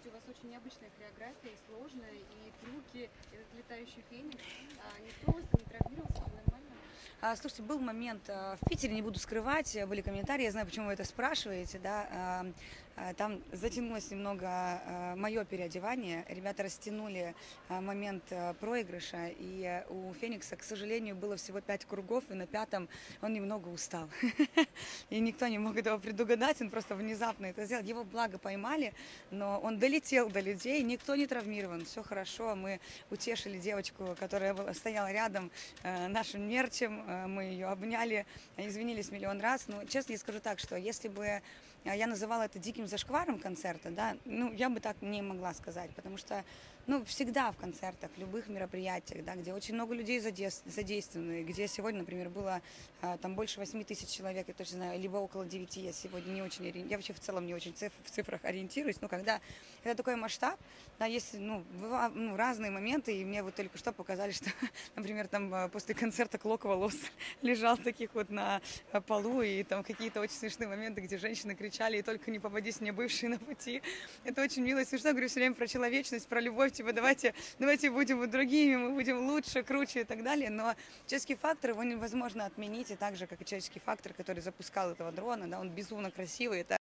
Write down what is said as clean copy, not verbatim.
у вас очень необычная хореография, и сложная, и трюки, этот летающий феникс. Никто у вас там не травмировался, все нормально? Слушайте, был момент в Питере, не буду скрывать, были комментарии, я знаю, почему вы это спрашиваете, да, там затянулось немного мое переодевание, ребята растянули момент проигрыша, и у Феникса, к сожалению, было всего 5 кругов, и на пятом он немного устал, и никто не мог этого предугадать, он просто внезапно это сделал, его благо поймали, но он долетел до людей, никто не травмирован, все хорошо, мы утешили девочку, которая стояла рядом нашим мерчем, мы ее обняли, извинились миллион раз. Но честно я скажу так, что если бы я называла это диким зашкваром концерта, да, ну, я бы так не могла сказать, потому что, ну, всегда в концертах, в любых мероприятиях, да, где очень много людей задействованы, где сегодня, например, было там больше 8 тысяч человек, я точно знаю, либо около 9, я сегодня не очень, я вообще в целом не очень в цифрах ориентируюсь, но когда это такой масштаб, да, есть, ну, разные моменты, и мне вот только что показали, что, например, там после концерта клок волос лежал таких вот на полу, и там какие-то очень смешные моменты, где женщины кричали, и только не попадись мне бывшие на пути. Это очень мило и смешно. Говорю все время про человечность, про любовь, типа давайте будем вот другими, мы будем лучше, круче и так далее. Но человеческий фактор, его невозможно отменить, и так же, как и человеческий фактор, который запускал этого дрона, да, он безумно красивый. Это